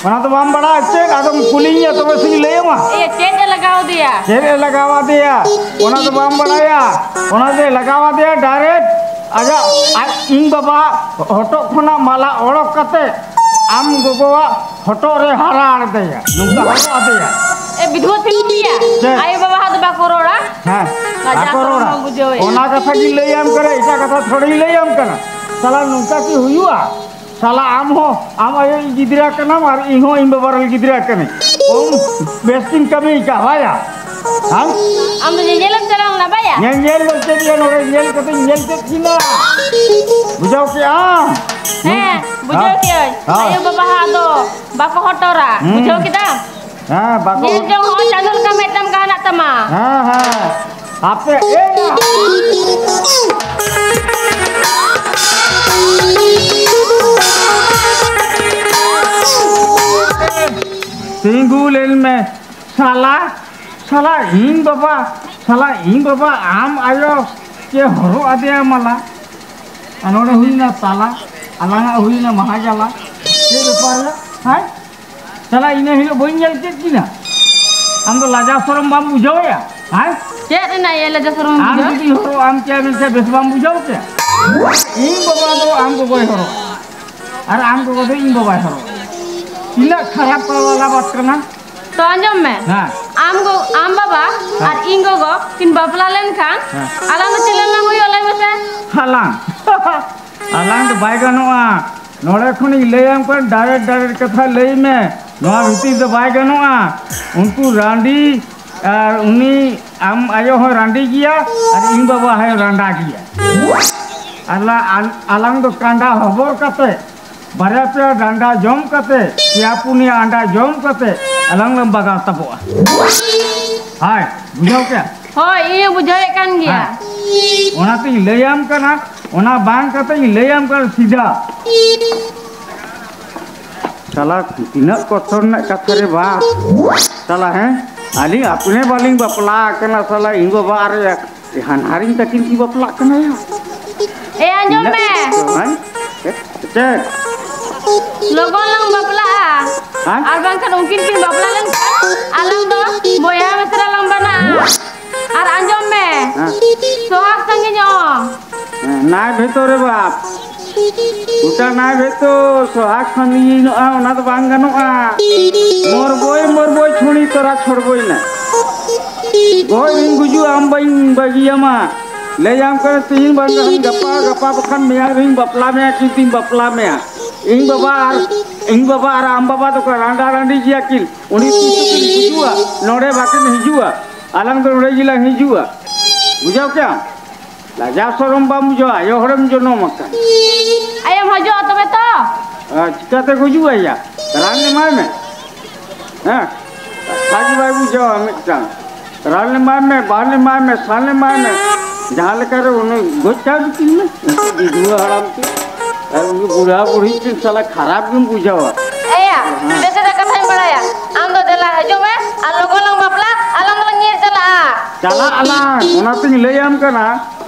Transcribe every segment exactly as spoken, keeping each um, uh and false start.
mana tu bam bada cek atau kulinya tu mesti leh mah. Iya cek dia lagaw dia. Cek dia lagaw dia. Mana tu bam bada ya. Mana tu lagaw dia direct aja ing baba hotok khona mala orok kate am gogowa hotok re hara ade ya. Nungka haro ade ya. Eh bidua film ya. Ayo baba hadu bakorora. Hah. Bakorora. Ona katha ki leh am kare ita katha thodi leh am kana. Salah nungka ki huyua. Salah am ho am ayo gidra kana mar ing ho ing babar gidra kana. Om besting kami kahaya. Hah? Am tu nyelam jalan na baya. Nyel lo cek dia nore nyel kata nyel cek cina. Bujau ke am. Eh, bujau ke. Ayo baba hado bako hotora. Bujau kita. Ha bako. Nyel jong ho channel ka metam ka anak tama. Ha ha. Ape eh. Singgulin me salah salah ing baba salah ing baba am ayo ke horo ade mala anore huina salah alanga huina mahajala ke bepar hai salah ine hilo boinjal cek kina am to laja sorom bam bujau ya hai Cek na ya laja sorom am bujau. di horo am ke bisa bes bam bujau ke ing baba to am ko boy horo ar am ko to ing baba horo ila kharap wala bat kana तो अंजम में आम गो आम बाबा और इंगो गो किन बापला लेन Khan along तो चलन ना हुई ओलाई मसे अलांग अलांग तो बाय गनोआ नोड़े खुनी ले आम पर डायरेक्ट डायरेक्ट कथा ले में नोआ भीती तो बाय गनोआ उनको रांडी और उन्नी आम आयो हो रांडी किया और इंग बाबा है रांडा किया अला अलांग तो कांडा हबोर कते बारे पे डांडा जम कते या पुनिया अंडा जम कते alang lembaga tapo hai bujau kya hoi iya bujau kan gya ona ti leyam kana ona bang kata leyam kan sida salah ina kotor nak kathare ba salah hai ali apne baling bapla kana salah ingo bar ya han haring takin ki bapla kana ya eh anjom me hai cek logon lang bapla ar bang kan mungkin kin bapla lang alang do boya mesra lang bana ar anjom me sohak sange nyom nai bhetore bap uta nai beto sohak sange no a ona to bang ganoa mor boy mor boy chuni tora chhod boy na goy ing guju am baing bagiyama le jam kar tin bang gapa gapa bakhan mea ring bapla mea kitim bapla mea ing baba ar ing baba ar am baba to randa randi kia kil uni pisu kil hijua nore bakin hijua alang to nore gila hijua bujau kya laja sorom bam jo ayo horam jono makan ayam hajo to beto chika te hijua ya ran ne mai me ha saji bai bujau amitang ran ne mai me bar ne mai me sal ne mai me jahan lekar uni gocha bikin me hijua haram ti उनके बुढ़ा बुढ़ी के साला खराब क्यों पूछा हुआ? ए या, जैसे तो कथा ही बड़ा या, आम तो देला है जो मैं, आलोगो लोग बपला, आलोग लोग नीर चला आ। चला आला, उन्हें तो ले आम करना।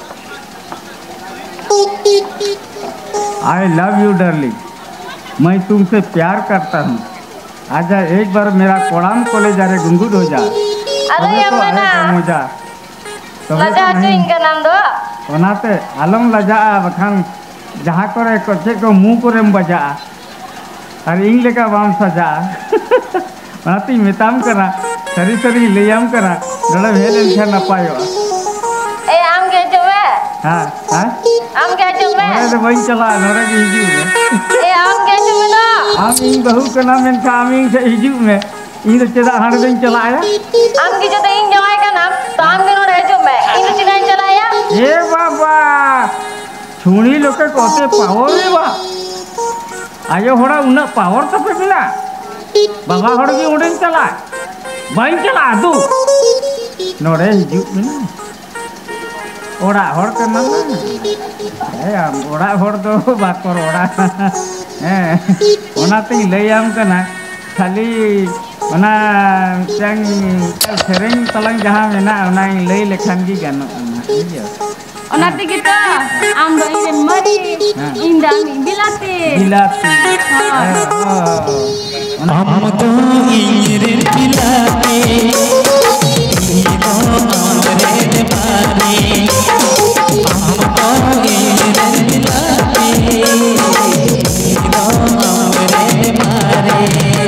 I love you darling, मैं तुमसे प्यार करता हूँ। आजा एक बार मेरा कोड़ाम कोले जा रहे गुंगुड हो जा। अरे ये मना, लजा चुइन का नाम दो। उन्हें आलम लजा बखान जहाँ करे कोचे को मुंह करे बजा और इंग लेका बाम सजा माती मिताम करा सरी सरी लेयाम करा नड़ा भेल इनका न पायो ए आम के चुवे हाँ हाँ आम के चुवे अरे तो वही चला नड़ा की हिजू में ए आम के चुवे ना आम इंग बहू का नाम इनका आम इंग से हिजू में इंग तो चला हाड़ दिन चलाया आम की जो तो इंग जमाए का नाम तो आम के नोड़े चुवे में इंग तो चिकाइन चलाया ये बाबा छुणी लोके कोते पावर रे बा आयो होड़ा उना पावर तो पे मिला बाबा होड़ की उड़न चला बाइन चला दू नोड़े हिजू मिना ओड़ा होड़ के ना ए आम ओड़ा होड़ दो बाकर ओड़ा ए ओना ते लैयाम कना खाली ओना चंग सेरेंग तलंग जहां मेना ओना लई लेखान की गानो Onati kita am do ine mari indang bilati bilati हम तो इंजरे पिलाते हीरो हमरे मारे हम तो इंजरे पिलाते हीरो हमरे मारे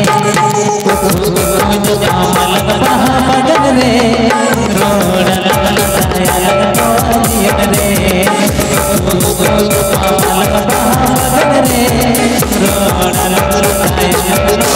जो जामल बना बदन रे रोड लगाया दियन रे जामल बना बदन रे रोड लगाया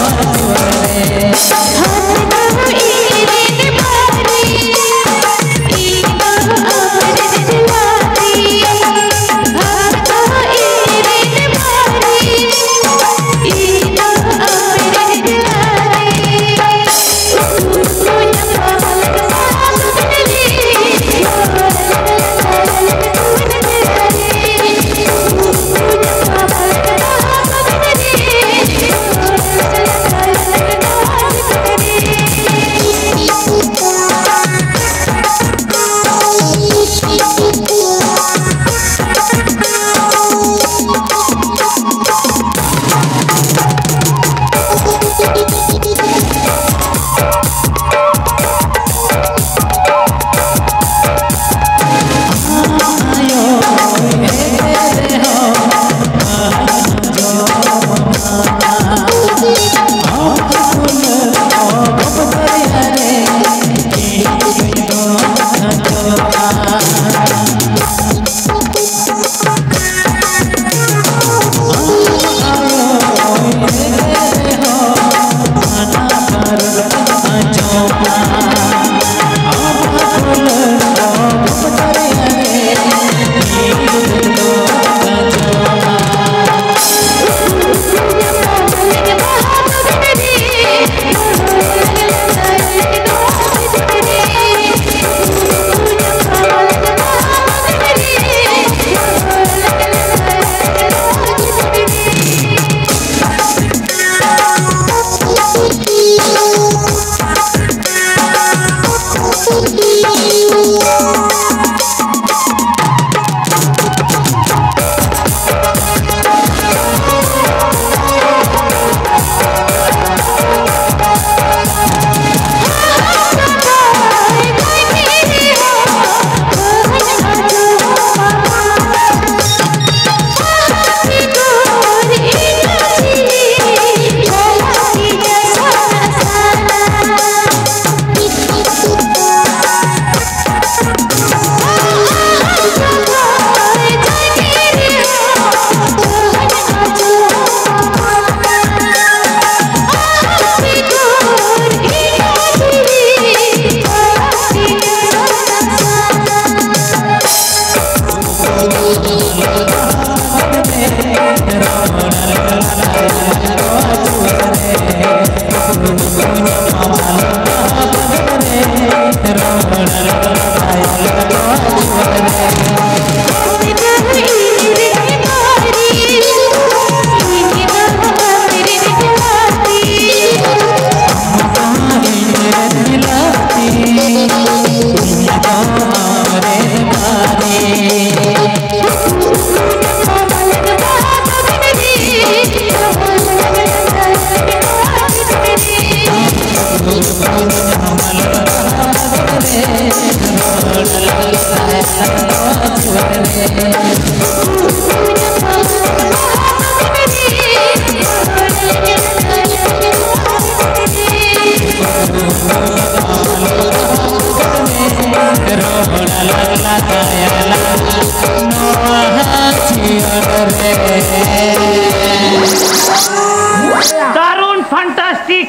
दारुण फैंटास्टिक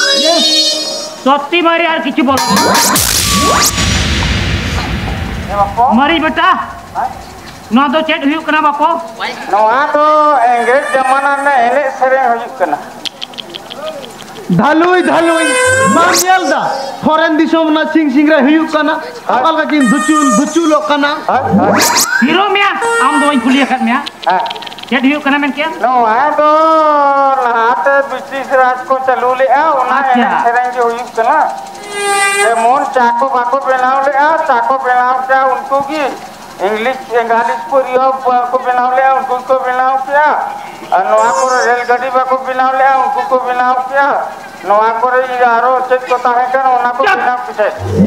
सत्ती मारी यार किसी बोल मरी बेटा ना तो चेट हुई कना बाको नवा तो अंग्रेज जमाना में एने सेरे हुई कना धालुई धालुई मानियल दा फॉरेन दिसोम ना सिंग सिंग रे हुई कना अपल का किन दुचुल दुचुल कना हीरो मिया आम दो कुलिया कर मिया चेट हुई कना में क्या नवा तो नहाते ब्रिटिश राज को चलू ले आ उना एने सेरे जो हुई कना मोन चाको बाको बनाव ले आ चाको बनाव क्या उनको की इंग्लिश इंग्लिश पूरी को बनाव ले उनको को बनाव क्या नवा करे रेलगाड़ी बाको बनाव ले उनको को बनाव किया नवा करे यारो चेक को ताहे कर ओना को बनाव किसे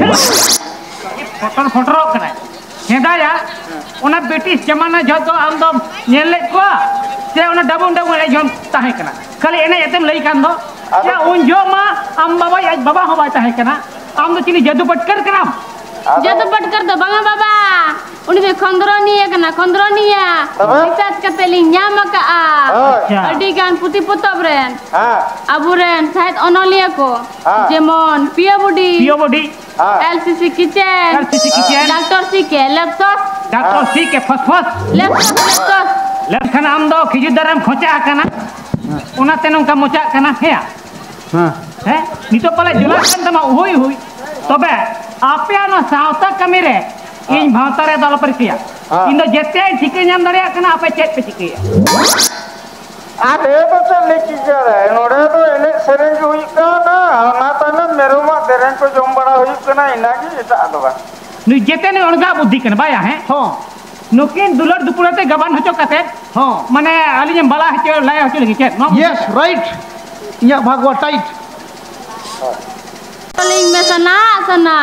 फोटो फोटो कना हेदा या ओना बेटी जमाना जतो आम दो नेले को से ओना डबुन डबुन ए जोम ताहे कना खाली एने एतम लई कान दो या उन जो मा आम बाबा आज बाबा हो बा ताहे कना आम दो चिनी जादू पटकर करम जादू पटकर दो बाबा बाबा उनी दे खंदरोनिया कना खंदरोनिया रिसर्च करते लिंग ᱧᱟᱢ ᱠᱟᱜᱼᱟ ᱟᱹᱰᱤ ᱜᱟᱱ ᱯᱩᱛᱷᱤ ᱯᱚᱛᱚᱵ ᱨᱮᱱ ᱟᱵᱚᱨᱮᱱ ᱥᱟᱦᱮᱫ ᱚᱱᱚᱞᱤᱭᱟᱹ ᱠᱚ ᱡᱮᱢᱚᱱ ᱯᱤᱭᱳ ᱵᱩᱰᱤ पियो बॉडी एलसीसी किचन एलसीसी किचन डॉक्टर सी के लेप्सोस डॉक्टर सी के फसफस लेप्सोस लेप्सोस लेखन आम दो खिजु दरम खोचा कना ओना ते नोंका मोचा कना हेया हाँ हे नितो पले जुला kan तमा हुई हुई तबे आपे ना सावता कमी रे इन भावता रे दल परिसिया इन दो जेते ठिके नाम दरिया कना आपे चेत पे ठिके अरे तो चले की करे नोड़े तो एने सेरेंग हुई काना ना तने मेरो मा देरेंग को जोम बड़ा हुई कना इनागी एटा दबा नु जेते ने अणगा बुद्धि कना बाया है हाँ नुकिन दुलर दुपुरते गबान हचो कते हाँ माने आलिम बाला हचो लाय हचो लगी चेत यस राइट या भागवा टाइट लिंग में सना सना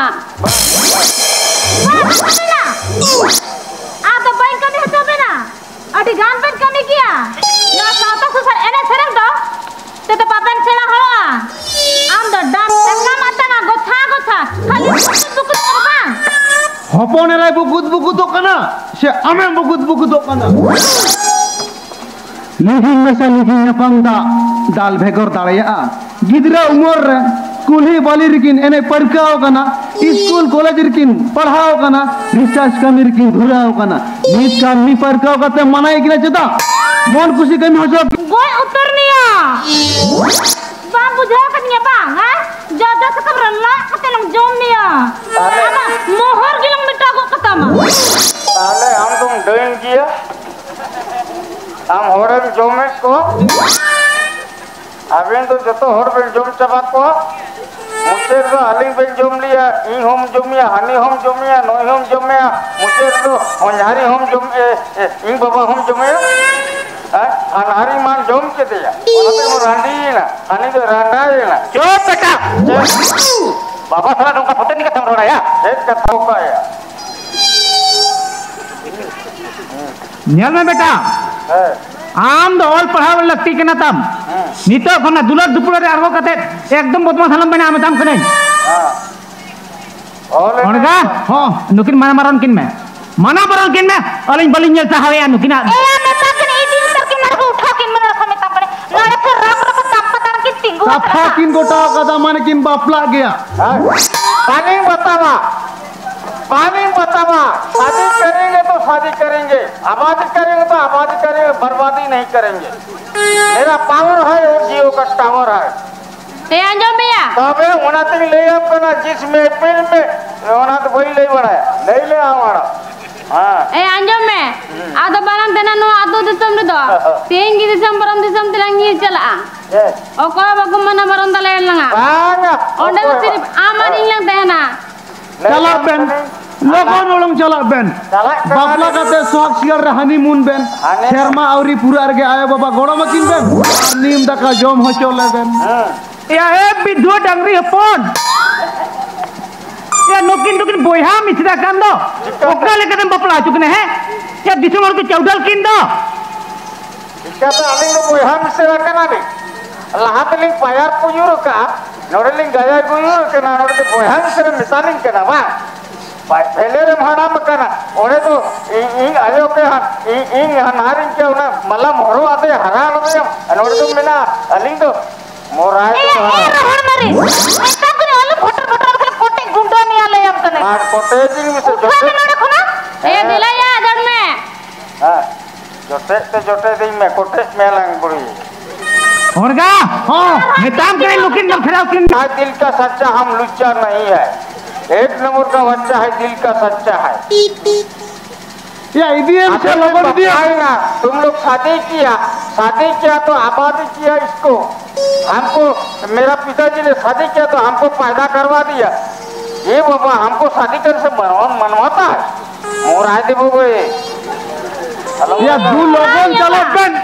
आ तो बाई कमी हचो बेना अडी गान पेन कमी किया ना साता सुसर एने सेरंग दो ते तो पापन सेला हळा आम दो डांस तंगा माता ना गोथा गोथा खाली बुकुत करबा हपने रे बुकुत बुकुत कना से आमे बुकुत बुकुत कना लिहिं मेसा लिहिं नपंदा दाल भेगर दाड़िया गिदरा उमर रे कुली बाली रिकिन एने पढ़काओ कना स्कूल कॉलेज रिकिन पढ़ाओ कना रिसर्च कमी रिकिन घुराओ कना नीट कामी पढ़काओ कते मनाई किना चता मन खुशी कमी हो जा गोय उतरनिया बा बुझा कनिया बा हा जाजा सकम रल्ला कते लंग जोमनिया आमा मोहर गिलंग मिटा को कतामा ताले हम तुम डोइन किया हम होरन जोमे को अबेन तो जतो होर बेन जोम चबा को मुझे तो अलिंग बेन जोम लिया ई होम जोमिया हनी होम जोमिया नोई होम जोमिया मुझे तो होन्यारी होम जोम ई बाबा होम जोमिया अनहारी मान जोम के दिया ओनते मो रांडी ना हनी तो रांडा ना चुप बेटा बाबा साला नोका पते नहीं कथा रोड़ा या एक कथा का या ᱧᱮᱞ ᱢᱮ बेटा आम दो ऑल पढ़ाव लगती के ना तम नितो खना दुलर दुपुर रे आरगो कते एकदम बदमाश हलम बना हम तम कने हां ओनगा हां नुकिन माना मारन किन में माना मारन किन में अलिन बलिन नेल चाहवे नुकिना ए मेता कने इदी उतर के मार को उठा किन मन रखा मेता पड़े नारे फिर राम रखा तम पता की तिंगु सफा किन गोटा कदा मन किन बापला गया पानी बतावा पानी बतावा शादी करेंगे तो शादी करेंगे आबादी करेंगे तो आबादी करेंगे बर्बादी नहीं करेंगे मेरा पावर है और जियो का टावर है ते अंजो मिया तबे ओना तक ले आप करना जिस महफिल में ओना तो वही ले बढ़ाया नहीं ले हमारा हां ए अंजो में आदो बारन देना नो आदो दिसम रे दो तेंगी दिसम परम दिसम तिलंगी चला ओ को बागु मना बरन दले लंगा बांगा ओंडे सिर्फ आमार इंग देना चला बेन लोगन ओलंग चला बेन बापला कते सोहाग सिगर रे हनीमून बेन शर्मा औरी पूरा रे आयो बाबा गोड़ो मकिन बेन नीम दका जोम हो चले बेन या ए बिधुआ डंगरी हपन या नोकिन नोकिन बोया मिसरा कान दो ओकरा ले कदम बपला चुकने है या दिसमर को चौदल किन दो इसका तो अलिंग बोया मिसरा कना नहीं लाहात लिंग पायार पुयुर का नोडलिंग गया पुयुर के ना नोडलिंग बोया मिसरा मिसालिंग कना वा पहले रे भाड़ा में कना ओने तो इन आयो के इन इन हनारिन के उना मला मोरो आते हरा रे नोड तो मिना अलिंग तो मोराय ए ए रहर मरे मेता करे वाला फोटो फोटो के कोटे गुंडो नहीं आले हम तने मार कोटे जिंग में से जोटे नोड खना ए दिला या दड़ में हां जोटे ते जोटे दिन में कोटे मेलंग बुड़ी ओरगा हां मैं काम करे लुकिन न खराब किन दिल का सच्चा हम लुच्चा नहीं है एक नंबर का बच्चा है दिल का सच्चा है या ईवीएम से लोगों दिया ना तुम लोग शादी किया शादी किया तो आबादी किया इसको हमको मेरा पिताजी ने शादी किया तो हमको पैदा करवा दिया ये बाबा हमको शादी करने से मनवाता है मोर आए दे बोगे या दू लोगन चला बेन ए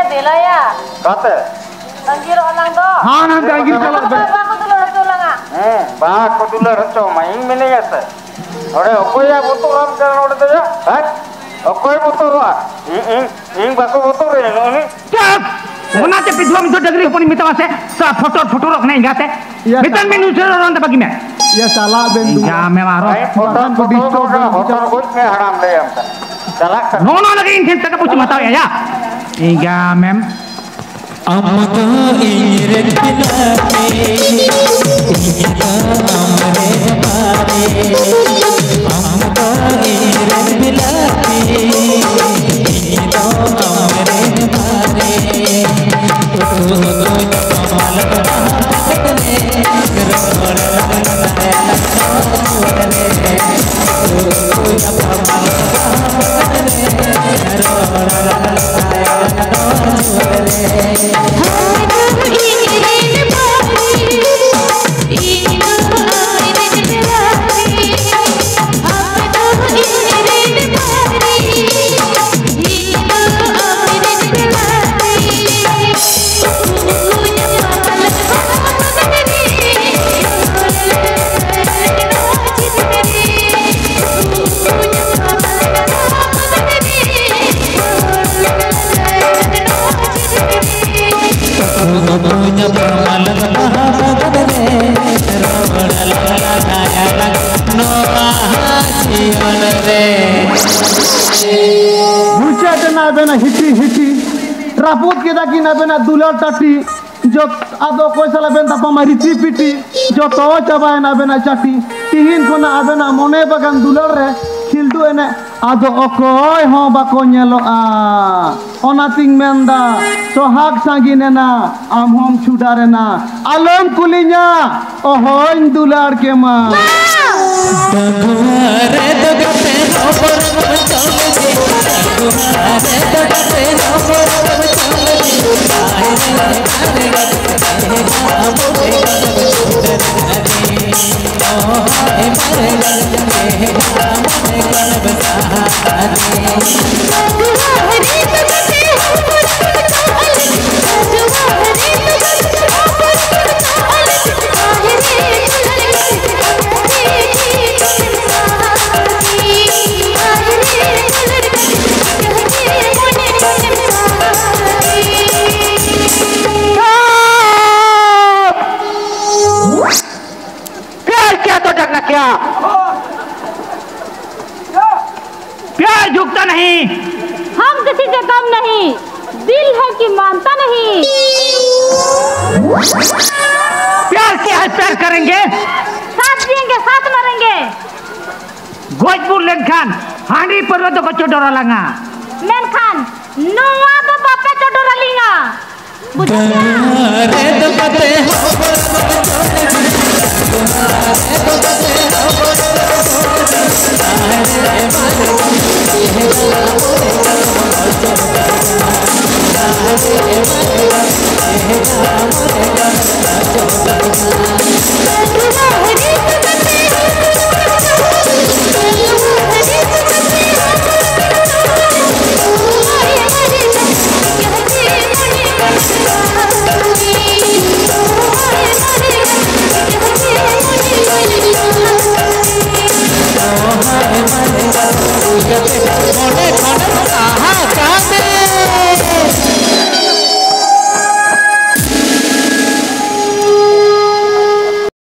dela ya. Kate. Anjir orang do. हाँ ना जागिर चला बे Bapak aku dulu harus ulang ah. Eh, bah ko dulu racho main mene yase. Ore okoy ya botor ram jalan ore tuh ya. Hah? Okoy botor wa. Ing ing ing bako botor ya ini. Cak! Mana te pidwa minta dagri pun minta mase sa foto foto rok naik gate. Iya, Mitan tak. menu sero orang bagi me. ya salah ben Ya me maro. Main foto foto hotel kuch me haram le am ta. Jalak kan. No no lagi inten tak pucu matau ya ya. Iga mem. अमको इरत बिलाते इनका हमरे मारे अमको इरत बिलाते इनका हमरे मारे तो कमाल करने रोड लगाया लगने तो कमाल करने रोड punya permalan bahagia roda lala kaya lag no hasion re मुझे ना बेना हिटी हिटी रापुत के दाकी ना बेना दुलार टाटी जो आदो कोई साला बेन तपा मारी टी पिटी जो तो चबाए ना बेना चाटी तिहिन को ना आबेना मोने बगान दुलार रे खिलदु एने आदो ओकोय हो बाको नेलो आ ओनातिंग मेंदा सोहाग सांगिने ना आम हम छुडारे ना आलम कुलिnya ओहोइन दुलार के मा रे दगते हो पर चल जी रे दगते हो पर चल जी आए रे रे बोले ओ हाय मरे गले मरे गल बसारे रे दगते हो पर चल जी रे दगते हो पर चल क्या प्यार झुकता नहीं हम किसी से कम नहीं दिल है कि मानता नहीं प्यार से हर प्यार करेंगे साथ जिएंगे साथ मरेंगे गोजपुर लेनखान हांडी पर तो बच्चों डरा लगा मेनखान नुआ तो बापे तो डरा लिंगा रे दगते हो पर चल जी